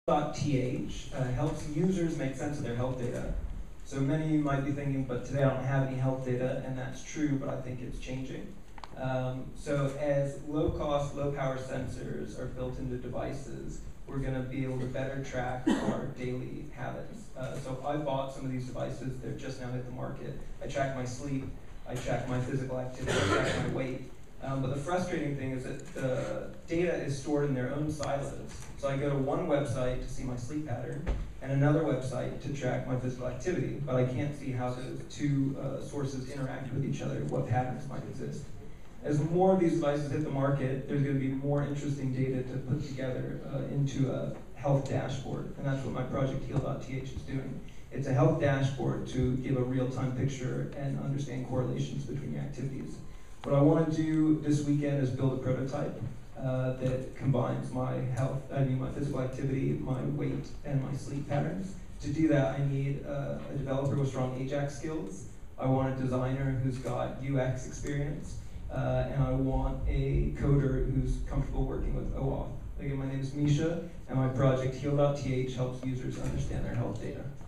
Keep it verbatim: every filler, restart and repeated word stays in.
Th uh, helps users make sense of their health data. So many might be thinking, but today I don't have any health data, and that's true, but I think it's changing. Um, so as low-cost, low-power sensors are built into devices, we're going to be able to better track our daily habits. Uh, so I bought some of these devices. They're just now hit the market. I track my sleep. I track my physical activity. I track my weight. Um, but the frustrating thing is that the data is stored in their own silos. So I go to one website to see my sleep pattern and another website to track my physical activity, but I can't see how those two uh, sources interact with each other, what patterns might exist. As more of these devices hit the market, there's going to be more interesting data to put together uh, into a health dashboard, and that's what my project Heal dot T H is doing. It's a health dashboard to give a real-time picture and understand correlations between your activities. What I want to do this weekend is build a prototype uh, that combines my health, I mean my physical activity, my weight, and my sleep patterns. To do that, I need uh, a developer with strong Ajax skills. I want a designer who's got U X experience, uh, and I want a coder who's comfortable working with OAuth. Again, my name is Misha, and my project Heal dot T H helps users understand their health data.